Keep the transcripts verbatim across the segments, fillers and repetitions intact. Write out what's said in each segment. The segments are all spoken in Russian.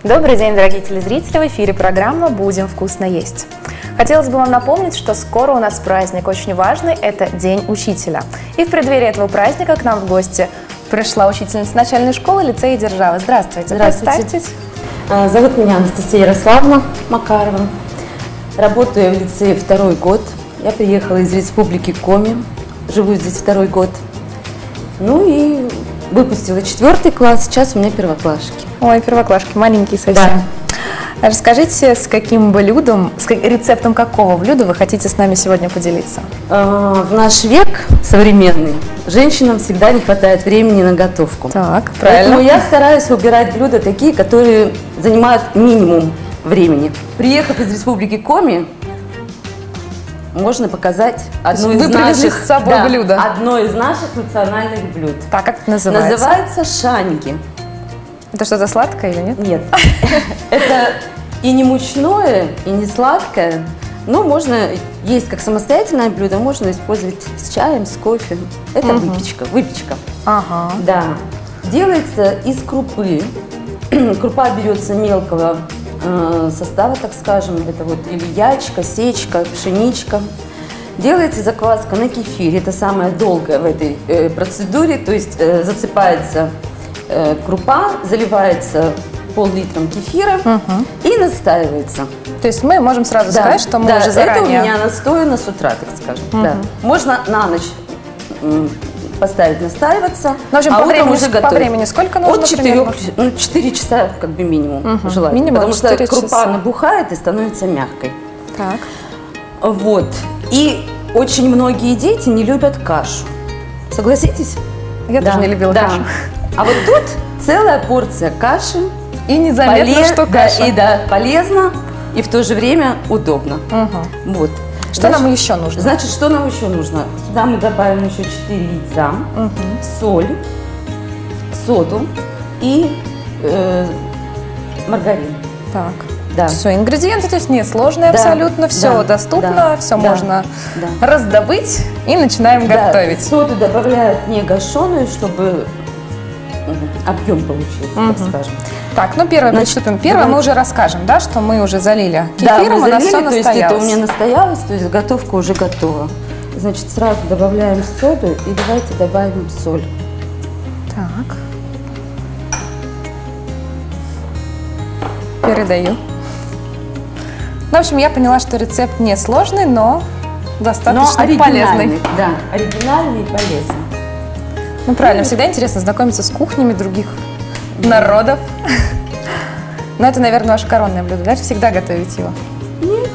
Добрый день, дорогие телезрители! В эфире программа «Будем вкусно есть». Хотелось бы вам напомнить, что скоро у нас праздник очень важный – это День учителя. И в преддверии этого праздника к нам в гости пришла учительница начальной школы лицея Держава. Здравствуйте! Здравствуйте! Представьтесь. Зовут меня Анастасия Ярославовна Макарова. Работаю в лицее второй год. Я приехала из Республики Коми, живу здесь второй год. Ну и выпустила четвертый класс, сейчас у меня первоклашки. Ой, первоклашки, маленькие совсем. Да. Расскажите, с каким блюдом, с рецептом какого блюда вы хотите с нами сегодня поделиться? В наш век современный женщинам всегда не хватает времени на готовку. Так, правильно. Поэтому я стараюсь выбирать блюда такие, которые занимают минимум времени. Приехав из Республики Коми, можно показать одно из вы наших, с собой да, блюдо. одно из наших национальных блюд. Так, как это называется? Называется шаньги. Это что-то сладкое или нет? Нет. Это и не мучное, и не сладкое. Но можно есть как самостоятельное блюдо, можно использовать с чаем, с кофе. Это угу. выпечка. Выпечка. Ага. Да. Делается из крупы. Крупа берется мелкого э, состава, так скажем. Это вот или ячка, сечка, пшеничка. Делается закваска на кефире. Это самое долгое в этой э, процедуре. То есть э, засыпается э, крупа, заливается пол-литром кефира угу. и настаивается. То есть мы можем сразу да, сказать, что мы да, уже заранее... это у меня настояно с утра, так скажем. Угу. Да. Можно на ночь поставить настаиваться, ну, в общем, а по утром времени, уже готовить. По времени сколько нужно? От четырёх, ну, четыре часа как бы минимум угу. желательно, минимум потому что крупа часа. набухает и становится мягкой. Так. Вот. И очень многие дети не любят кашу. Согласитесь? Я да. тоже не любила да. кашу. А вот тут целая порция каши. И незаметно, Полез, что да, каша. И да, полезно, и в то же время удобно. Угу. Вот. Что значит, нам еще нужно? Значит, что нам еще нужно? Сюда мы добавим еще четыре яйца, угу. соль, соду и э, маргарин. Так. Да. Все, ингредиенты, то есть несложные да. абсолютно, все да. доступно, да. все да. можно да. раздобыть и начинаем да. готовить. Соду добавляют не гашеную, чтобы объем получился, угу. так скажем. Так, ну первое приступим. Первое давайте. мы уже расскажем, да, что мы уже залили кефиром, да, у нас все то есть это у меня настоялось, то есть готовка уже готова. Значит, сразу добавляем соду и давайте добавим соль. Так. Передаю. Ну, в общем, я поняла, что рецепт не сложный, но достаточно но полезный. Да, оригинальный и полезный. Ну, правильно, всегда интересно знакомиться с кухнями других народов. Но это, наверное, ваше коронное блюдо, да? Всегда готовите его? Нет.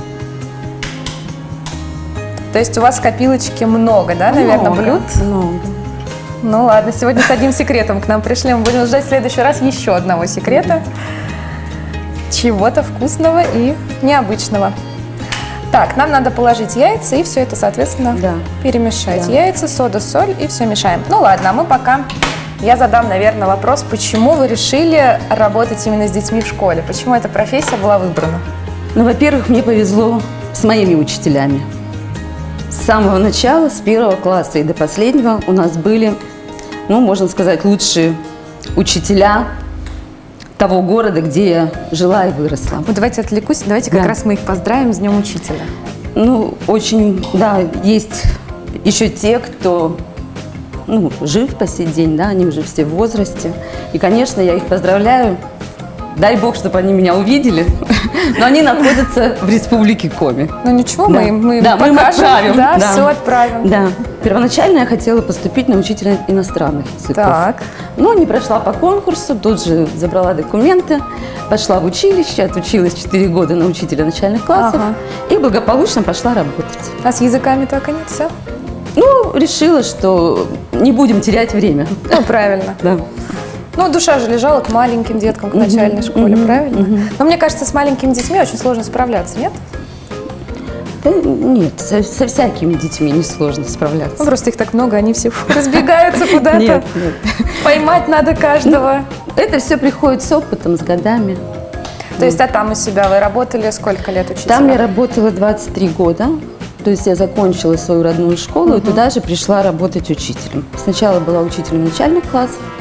То есть у вас в копилочке много, да, много, наверное, блюд? Много. Ну ладно, сегодня с одним секретом к нам пришли. Мы будем ждать в следующий раз еще одного секрета. Чего-то вкусного и необычного. Так, нам надо положить яйца и все это, соответственно, да. перемешать. Да. Яйца, сода, соль и все мешаем. Ну ладно, а мы пока... Я задам, наверное, вопрос, почему вы решили работать именно с детьми в школе? Почему эта профессия была выбрана? Ну, во-первых, мне повезло с моими учителями. С самого начала, с первого класса и до последнего у нас были, ну, можно сказать, лучшие учителя того города, где я жила и выросла. Ну, давайте отвлекусь, давайте как да. раз мы их поздравим с Днем Учителя. Ну, очень, да, есть еще те, кто... ну, жив по сей день, да, они уже все в возрасте. И, конечно, я их поздравляю. Дай бог, чтобы они меня увидели. Но они находятся в Республике Коми. Ну ничего, да. мы, мы да, покажем, мы отправим. Да, да, все отправим. Да. Первоначально я хотела поступить на учителя иностранных языков. Так. Но не прошла по конкурсу, тут же забрала документы, пошла в училище, отучилась четыре года на учителя начальных классов ага. и благополучно пошла работать. А с языками только нет, все? Ну, решила, что не будем терять время. Ну, правильно. Да. Ну, душа же лежала к маленьким деткам, к начальной mm-hmm. школе, mm-hmm. правильно? Mm-hmm. Но мне кажется, с маленькими детьми очень сложно справляться, нет? Да, нет, со, со всякими детьми несложно справляться. Ну, просто их так много, они все разбегаются куда-то. Нет, нет. Поймать надо каждого. Это все приходит с опытом, с годами. То есть, а там у себя вы работали сколько лет учителем? Там я работала двадцать три года. То есть я закончила свою родную школу uh-huh. и туда же пришла работать учителем. Сначала была учителем начальных классов,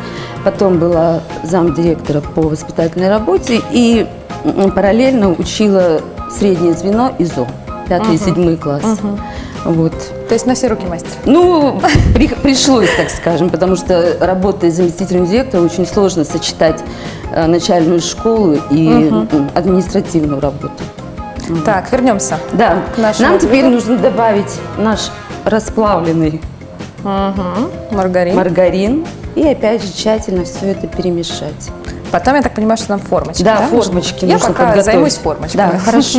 потом была замдиректора по воспитательной работе и м, параллельно учила среднее звено ИЗО, пятый и седьмой класс. Мгм. Вот. То есть на все руки мастер. Ну, при- пришлось, так скажем, потому что работая заместителем директора очень сложно сочетать э, начальную школу и м, административную работу. Так, вернемся. Да, К нашему нам теперь блюду. нужно добавить наш расплавленный Мгм. Маргарин. маргарин и опять же тщательно все это перемешать. Потом, я так понимаю, что нам формочки, Да, да, формочки нужны? Я нужно пока подготовить. займусь формочками. Да, хорошо.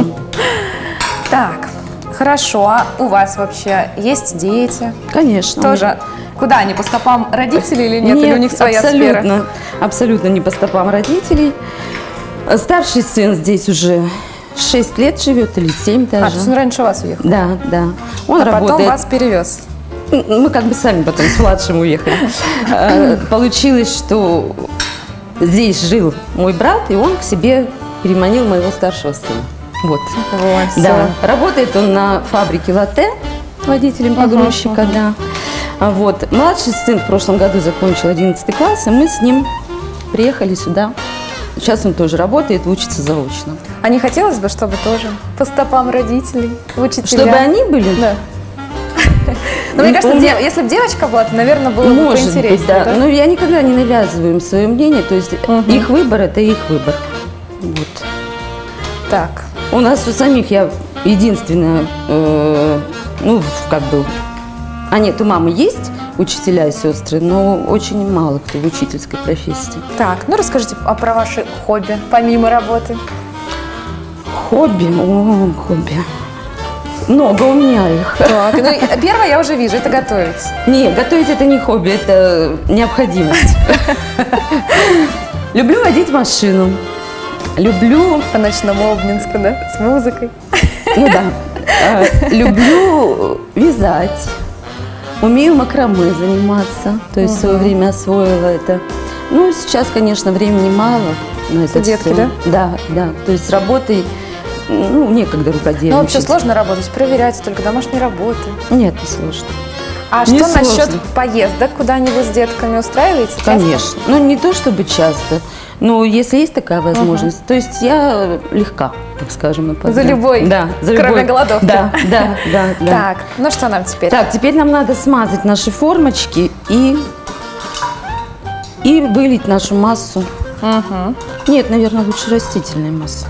Так, хорошо. А у вас вообще есть дети? Конечно. Тоже. Куда они, по стопам родителей или нет? Или у них своя абсолютно, сфера? абсолютно не по стопам родителей. Старший сын здесь уже шесть лет живет или семь А, то даже. есть он раньше вас уехал? Да, да. Он А потом работает. вас перевез. Мы как бы сами потом с младшим уехали. Э, Получилось, что здесь жил мой брат, и он к себе переманил моего старшего сына. Вот. Вот, Да. Работает он на фабрике «Латте» водителем погрузчика, да. А Вот. Младший сын в прошлом году закончил одиннадцатый класс, и мы с ним приехали сюда. Сейчас он тоже работает, учится заочно. А не хотелось бы, чтобы тоже по стопам родителей, учителя? Чтобы они были? Да. Ну, мне Ну, кажется, у меня- дев- если бы девочка была, то, наверное, было бы Может поинтереснее. быть, да. да? Но я никогда не навязываю им свое мнение, то есть их выбор – это их выбор. Вот. Так, У нас у самих я единственная, э, ну, как бы, а нет, у мамы есть учителя и сестры, но очень мало кто в учительской профессии. так, ну расскажите а про ваши хобби, помимо работы. Хобби, о, хобби. Много у меня их. Так, ну, и первое я уже вижу, это готовить. Нет, готовить это не хобби, это необходимость. Люблю водить машину. Люблю, По ночному Обнинску, да, с музыкой. ну да, э, люблю вязать. Умею макраме заниматься, то есть в свое время освоила это. Ну, сейчас, конечно, времени мало на это Детки, всё. да? Да, да. То есть с работой, ну, некогда рукоделие. Ну, вообще учить. сложно работать, проверять только домашние работы. Нет, не сложно. А Не что насчет сложно. поездок куда-нибудь с детками устраиваете? часто? Конечно. Ну, не то чтобы часто, но если есть такая возможность, то есть я легка, так скажем, на подъем. За любой, Да, за кроме любой. голодовки. Да, да, да, да. Так, ну что нам теперь? Так, теперь нам надо смазать наши формочки и, и вылить нашу массу. Мгм. Нет, наверное, лучше растительной массы.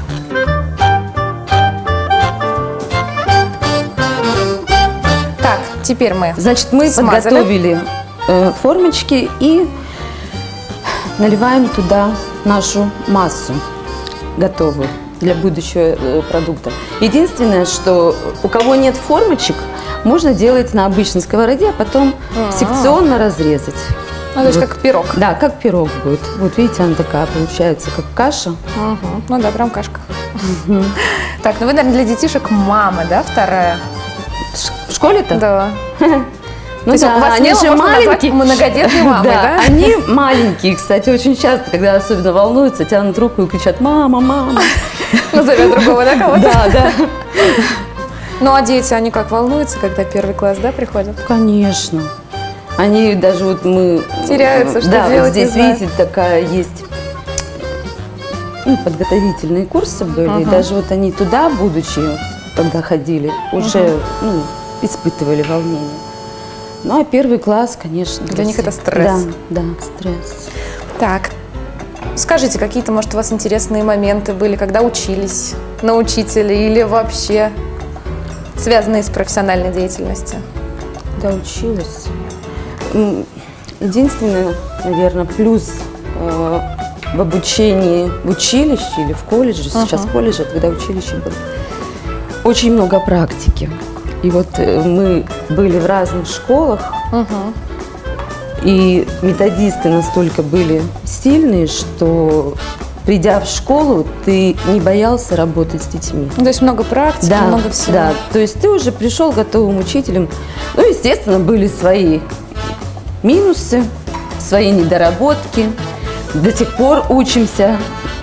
Так, теперь мы Значит, мы Смазали. подготовили э, формочки и наливаем туда нашу массу готовую для будущего э, продукта. Единственное, что у кого нет формочек, можно делать на обычной сковороде, а потом А-а. секционно разрезать. Ну, то есть Вот. как пирог. Да, как пирог будет. Вот видите, она такая получается, как каша. Мгм. Ну да, прям кашка. Так, ну вы, наверное, для детишек мама, да, вторая? В школе-то? Да. Ну есть да, у вас они смело же можно назвать маленькие. многодетной мамой, да? Они маленькие, кстати, очень часто, когда особенно волнуются, тянут руку и кричат: «Мама, мама». Назовет другого, да, кого-то? Да, да. Ну, а дети, они как волнуются, когда первый класс, да, приходят? Конечно. Они даже вот мы... Теряются, что да, делать, вот здесь, не знают. видите, такая есть... Ну, подготовительные курсы были. И Ага. даже вот они туда, будучи, когда ходили, уже ну, испытывали волнение. Ну, а первый класс, конечно... Для них всех- это стресс. Да, да, стресс. Так, скажите, какие-то, может, у вас интересные моменты были, когда учились на учителя или вообще связанные с профессиональной деятельностью? Когда училась. М, Единственное, наверное, плюс э, в обучении в училище или в колледже, сейчас Ага. колледж, а тогда училище было, очень много практики. И вот э, мы были в разных школах, Угу. и методисты настолько были сильные, что, придя в школу, ты не боялся работать с детьми. То есть много практики, Да, много всего. да. То есть ты уже пришел готовым учителем. Ну, естественно, были свои минусы, свои недоработки. До сих пор учимся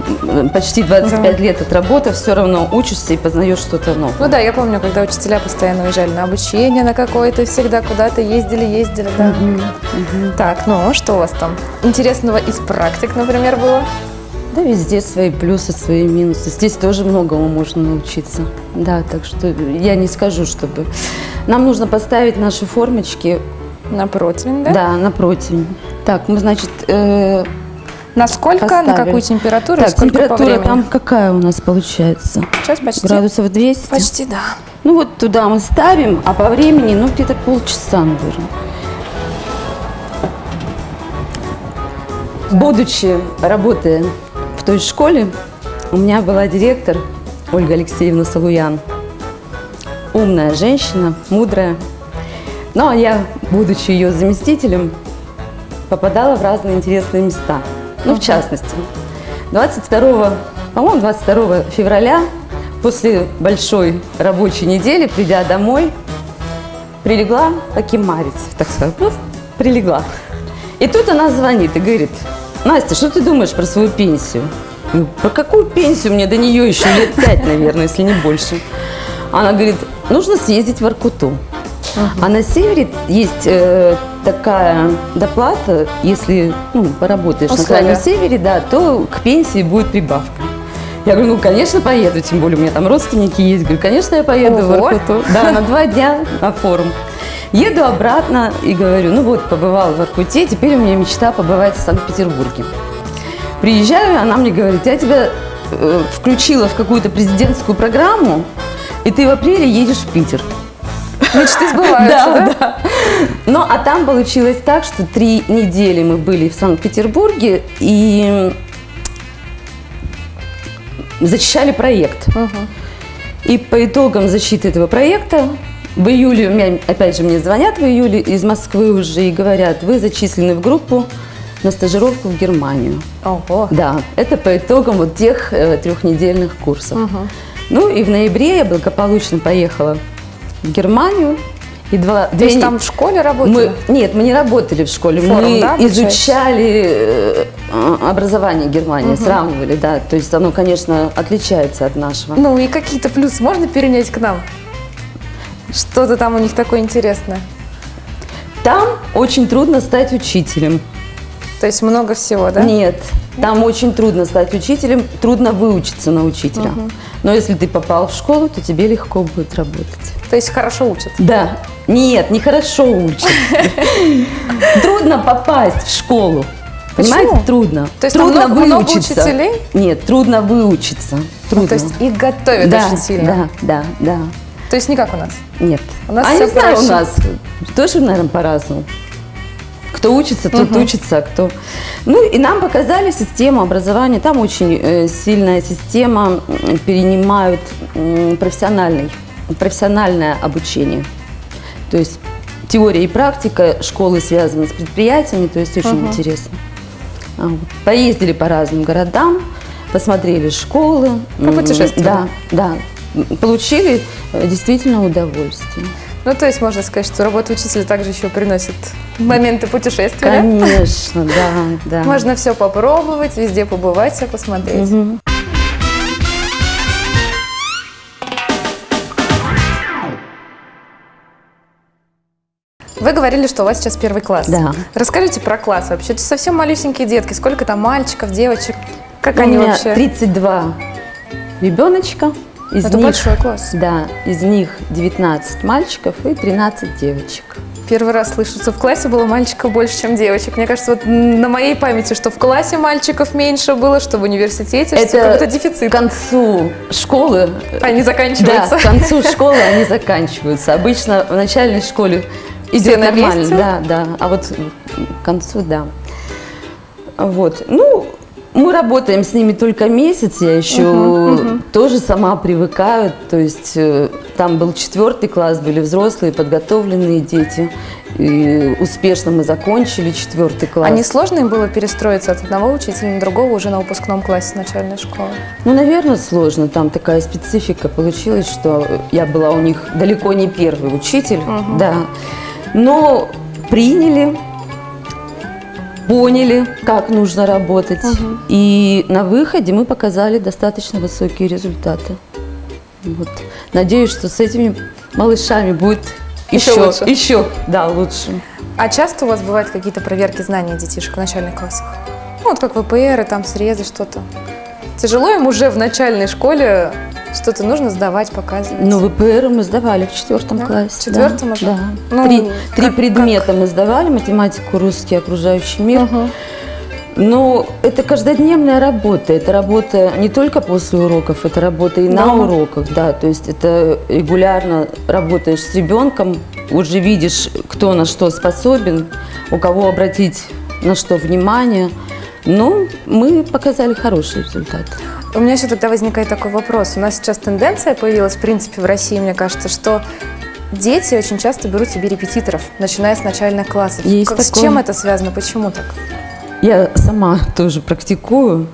почти двадцать пять лет отработав, все равно учишься и познаешь что-то новое. Ну да, я помню, когда учителя постоянно уезжали на обучение на какое-то, всегда куда-то ездили, ездили, да. Мгм, мгм. Так, ну что у вас там интересного из практик, например, было? Да, везде свои плюсы, свои минусы. Здесь тоже многому можно научиться. Да, так что я не скажу, чтобы... Нам нужно поставить наши формочки, На противень, да? да, на противень. Так, мы, значит, э, На сколько, на поставили. какую температуру, так, сколько по температура времени? там какая у нас получается? Сейчас почти. Градусов двести? Почти, да. Ну вот туда мы ставим, а по времени, ну где-то полчаса, наверное. Будучи, работая в той школе, у меня была директор Ольга Алексеевна Салуян. Умная женщина, мудрая. Ну, а я, будучи ее заместителем, попадала в разные интересные места. Ну, в частности, двадцать второго, по-моему, двадцать второго февраля, после большой рабочей недели, придя домой, прилегла покемарить, так сказать. Ну, прилегла. И тут она звонит и говорит: Настя, что ты думаешь про свою пенсию? Ну, про какую пенсию? Мне до нее еще лет пять, наверное, если не больше. Она говорит: нужно съездить в Воркуту. А на севере есть э, такая доплата, если ну, поработаешь Условия. на крайнем севере, да, то к пенсии будет прибавка. Я говорю, ну, конечно, поеду, тем более у меня там родственники есть. Говорю, конечно, я поеду в Ого. Воркуту. Да, на два дня на форум. Еду обратно и говорю, ну вот, побывала в Воркуте, теперь у меня мечта побывать в Санкт-Петербурге. Приезжаю, она мне говорит, я тебя э, включила в какую-то президентскую программу, и ты в апреле едешь в Питер. Мечты сбываются, да? Да, да. Ну, а там получилось так, что три недели мы были в Санкт-Петербурге и защищали проект. Угу. И по итогам защиты этого проекта в июле, у меня, опять же, мне звонят в июле из Москвы уже и говорят, вы зачислены в группу на стажировку в Германию. Ого. Да, это по итогам вот тех э, трехнедельных курсов. Угу. Ну и в ноябре я благополучно поехала в Германию. И два, То две есть не- там в школе работали? мы, нет, мы не работали в школе, Форум, мы да, обучались? изучали э, а, образование Германии, сравнивали, да. То есть оно, конечно, отличается от нашего. Ну и какие-то плюсы можно перенять к нам? Что-то там у них такое интересное. Там очень трудно стать учителем. То есть много всего, да? Нет, там очень трудно стать учителем, трудно выучиться на учителя. Но если ты попал в школу, то тебе легко будет работать. То есть хорошо учат. Да. Нет, нехорошо учат. Трудно попасть в школу. Почему? Понимаете, трудно. То есть там трудно много- много выучиться. учителей? Нет, трудно выучиться. Трудно. Ну, то есть их готовят да, очень сильно. Да, да, да. То есть не как у нас. Нет. У нас а всё не знаю, проще. у нас тоже, наверное, по-разному. Кто учится, тот Мгм. учится, а кто... Ну, и нам показали систему образования. Там очень э, сильная система, м, перенимают м, профессиональный, профессиональное обучение. То есть теория и практика, школы связаны с предприятиями, то есть очень Мгм. интересно. А, вот. Поездили по разным городам, посмотрели школы. М, Попутешествовали. Да, да. М, Получили э, действительно удовольствие. Ну, то есть можно сказать, что работа учителя также еще приносит моменты путешествия. да? Конечно, да, да. Можно все попробовать, везде побывать, все посмотреть. Мгм. Вы говорили, что у вас сейчас первый класс. Да. Расскажите про класс вообще. Это совсем малюсенькие детки. Сколько там мальчиков, девочек? Как У они меня вообще? тридцать два ребеночка. Из Это них, большой класс. Да, из них девятнадцать мальчиков и тринадцать девочек. Первый раз слышу, что в классе было мальчиков больше, чем девочек. Мне кажется, вот на моей памяти, что в классе мальчиков меньше было, что в университете, что какой-то К дефицит. концу школы, Они да, заканчиваются. к концу школы они заканчиваются. Обычно в начальной школе Все идет на нормально, месте? да, да. А вот к концу, да. Вот, ну, мы работаем с ними только месяц, я еще Мгм, мгм. тоже сама привыкаю, то есть э, там был четвертый класс, были взрослые, подготовленные дети, и успешно мы закончили четвертый класс. А не сложно им было перестроиться от одного учителя на другого уже на выпускном классе начальной школы? Ну, наверное, сложно, там такая специфика получилась, что я была у них далеко не первый учитель, Мгм. да, но приняли. поняли, как нужно работать. Угу. И на выходе мы показали достаточно высокие результаты. Вот. Надеюсь, что с этими малышами будет еще, еще лучше. Еще, да, лучше. А часто у вас бывают какие-то проверки знаний детишек в начальных классах? Ну, вот как вэ пэ эры, там срезы, что-то. Тяжело им уже в начальной школе что-то нужно сдавать, показывать? Ну, вэ пэ эры мы сдавали в четвертом Да? классе. В четвертом да, уже? Да. Ну, три три как, предмета как? мы сдавали: математику, русский, окружающий мир. Угу. Но это каждодневная работа. Это работа не только после уроков, это работа и на Дома. уроках. Да, то есть это регулярно работаешь с ребенком, уже видишь, кто на что способен, у кого обратить на что внимание. Но мы показали хороший результат. У меня еще тогда возникает такой вопрос. У нас сейчас тенденция появилась, в принципе, в России, мне кажется, что дети очень часто берут себе репетиторов, начиная с начальных классов. Есть Как, с такое. чем это связано? Почему так? Я сама тоже практикую.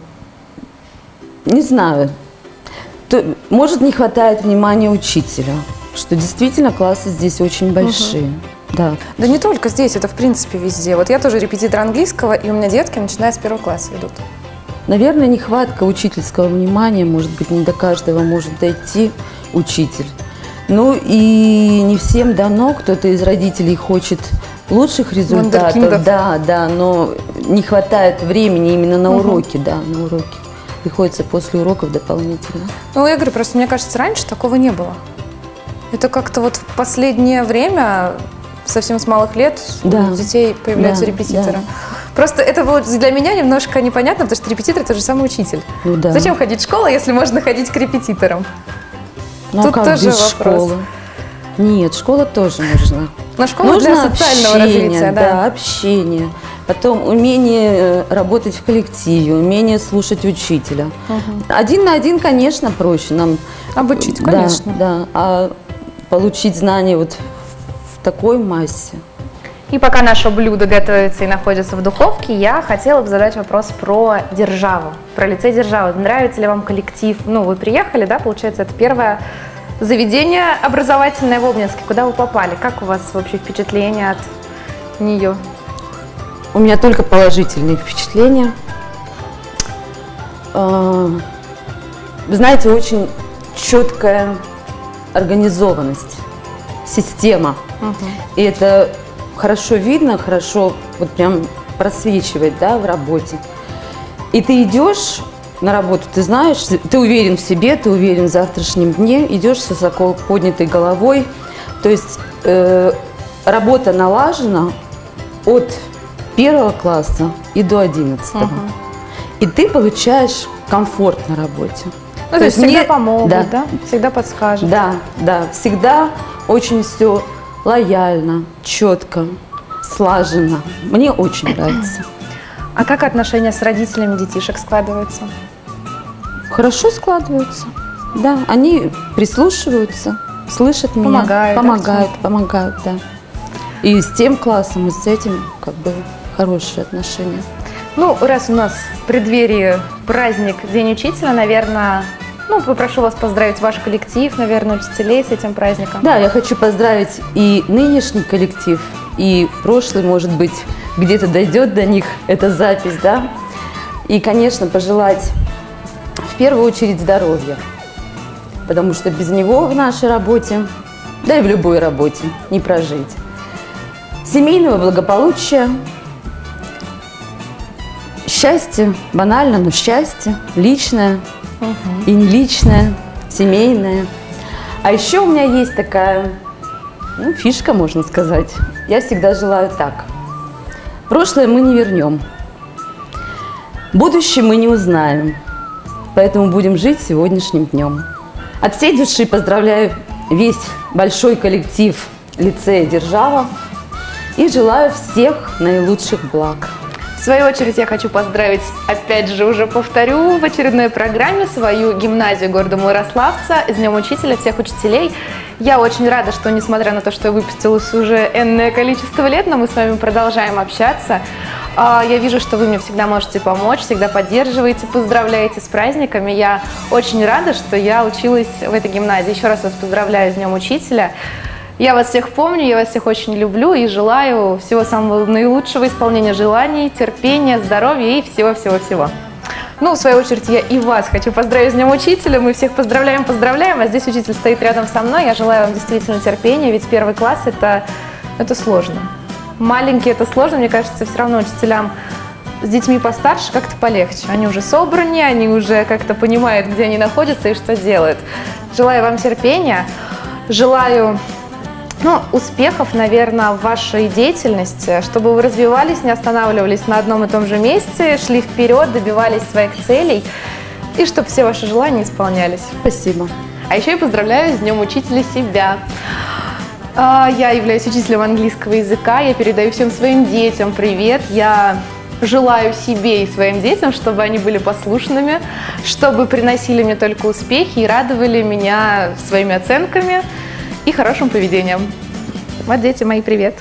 Не знаю. То, может, не хватает внимания учителя, что действительно классы здесь очень большие. Угу. Да. Да не только здесь, это в принципе везде. Вот я тоже репетитор английского, и у меня детки, начиная с первого класса, идут. Наверное, нехватка учительского внимания, может быть, не до каждого может дойти учитель. Ну и не всем дано, кто-то из родителей хочет лучших результатов. Вундеркиндов. Да, да, но не хватает времени именно на Угу. уроки, да, на уроки. Приходится после уроков дополнительно. Ну, я говорю, просто мне кажется, раньше такого не было. Это как-то вот в последнее время, совсем с малых лет, Да. у детей появляются Да, репетиторы. да. Просто это вот для меня немножко непонятно, потому что репетитор – это же самый учитель. Ну, да. Зачем ходить в школу, если можно ходить к репетиторам? Ну, Тут а как тоже без вопрос. школы? Нет, школа тоже нужна. На школу Нужно для социального общение, развития, да, да. общение. Потом умение э, работать в коллективе, умение слушать учителя. Угу. Один на один, конечно, проще нам. Обучить, Да, конечно. да, а получить знания вот в такой массе. И пока наше блюдо готовится и находится в духовке, я хотела бы задать вопрос про Державу, про лицей Державы. Нравится ли вам коллектив? Ну, вы приехали, да, получается, это первое заведение образовательное в Обнинске. Куда вы попали? Как у вас вообще впечатление от нее? У меня только положительные впечатления. Вы знаете, очень четкая организованность, система. Угу. И это хорошо видно, хорошо вот прям просвечивает, да, в работе. И ты идешь на работу, ты знаешь, ты уверен в себе, ты уверен в завтрашнем дне, идешь с высоко поднятой головой. То есть э, работа налажена от первого класса и до одиннадцатого. Угу. И ты получаешь комфорт на работе. Ну, то, то есть всегда не... помогут, да. да? Всегда подскажут. Да, да, всегда очень все лояльно, четко, слаженно. Мне очень нравится. А как отношения с родителями детишек складываются? Хорошо складываются. Да, они прислушиваются, слышат меня, Помогают, помогают, да, помогают, да. И с тем классом, и с этим как бы хорошие отношения. Ну, раз у нас в преддверии праздник День учителя, наверное, ну, попрошу вас поздравить ваш коллектив, наверное, учителей с этим праздником. Да, я хочу поздравить и нынешний коллектив, и прошлый, может быть, где-то дойдет до них эта запись, да. И, конечно, пожелать в первую очередь здоровья, потому что без него в нашей работе, да и в любой работе, не прожить. Семейного благополучия, счастье, банально, но счастье, личное угу. и не личное, семейное. А еще у меня есть такая, ну, фишка, можно сказать. Я всегда желаю так. Прошлое мы не вернем, будущее мы не узнаем, поэтому будем жить сегодняшним днем. От всей души поздравляю весь большой коллектив лицея «Держава» и желаю всех наилучших благ. В свою очередь я хочу поздравить, опять же, уже повторю, в очередной программе свою гимназию города Мурославца с Днем Учителя, всех учителей. Я очень рада, что, несмотря на то, что я выпустилась уже энное количество лет, но мы с вами продолжаем общаться. Я вижу, что вы мне всегда можете помочь, всегда поддерживаете, поздравляете с праздниками. Я очень рада, что я училась в этой гимназии. Еще раз вас поздравляю с Днем Учителя. Я вас всех помню, я вас всех очень люблю и желаю всего самого наилучшего, исполнения желаний, терпения, здоровья и всего-всего-всего. Ну, в свою очередь, я и вас хочу поздравить с Днем Учителя. Мы всех поздравляем, поздравляем, а здесь учитель стоит рядом со мной. Я желаю вам действительно терпения, ведь первый класс это, это сложно. Маленький это сложно, мне кажется, все равно учителям с детьми постарше как-то полегче. Они уже собраны, они уже как-то понимают, где они находятся и что делают. Желаю вам терпения, желаю... Ну, успехов, наверное, в вашей деятельности, чтобы вы развивались, не останавливались на одном и том же месте, шли вперед, добивались своих целей, и чтобы все ваши желания исполнялись. Спасибо. А еще я поздравляю с Днем Учителя себя. Я являюсь учителем английского языка, я передаю всем своим детям привет. Я желаю себе и своим детям, чтобы они были послушными, чтобы приносили мне только успехи и радовали меня своими оценками и хорошим поведением. Вот, дети мои, привет!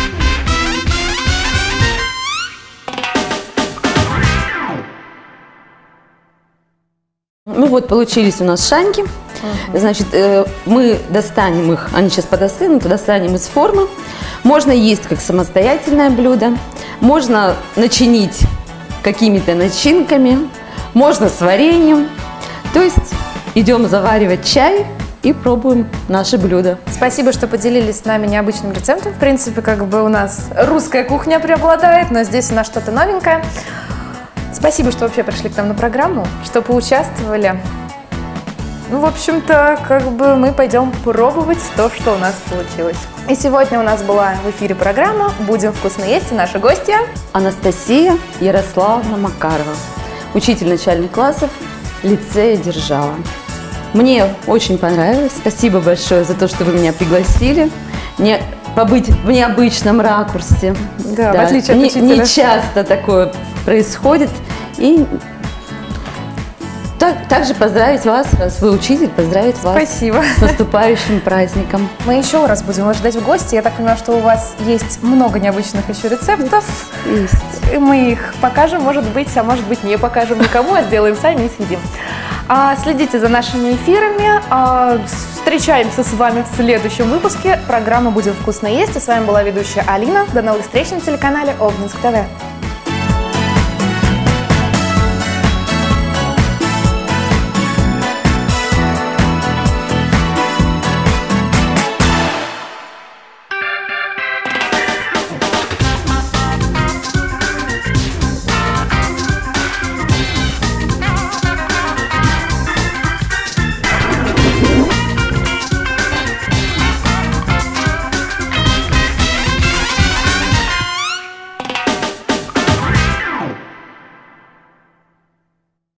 Ну вот, получились у нас шаньки. Uh-huh. Значит, э, мы достанем их, они сейчас подостынут, достанем из формы. Можно есть как самостоятельное блюдо, можно начинить какими-то начинками, можно с вареньем. То есть идем заваривать чай и пробуем наше блюдо. Спасибо, что поделились с нами необычным рецептом. В принципе, как бы у нас русская кухня преобладает, но здесь у нас что-то новенькое. Спасибо, что вообще пришли к нам на программу, что поучаствовали. Ну, в общем-то, как бы мы пойдем пробовать то, что у нас получилось. И сегодня у нас была в эфире программа «Будем вкусно есть» и наши гости Анастасия Ярославовна Макарова, учитель начальных классов лицея Держава. Мне очень понравилось. Спасибо большое за то, что вы меня пригласили. Не, побыть в необычном ракурсе. Да, да, в отличие от не, учителя. Не часто такое происходит. И так, также поздравить вас, раз вы учитель, поздравить вас Спасибо. С наступающим праздником. Мы еще раз будем вас ждать в гости. Я так понимаю, что у вас есть много необычных еще рецептов. Есть. И мы их покажем, может быть, а может быть не покажем никому, а сделаем сами и съедим. А, следите за нашими эфирами. А, встречаемся с вами в следующем выпуске программы «Будем вкусно есть». И с вами была ведущая Алина. До новых встреч на телеканале Обнинск ТВ.